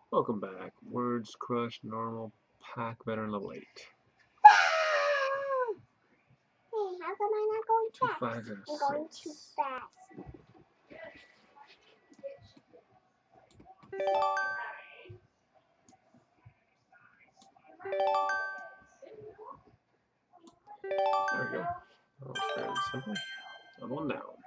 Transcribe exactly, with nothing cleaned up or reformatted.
Welcome back. Words Crush Normal Pack Veteran level eight. Hey, how come I'm not going Two fast? fives and a I'm going six. too fast. There we go. That was fairly simple. Another one down.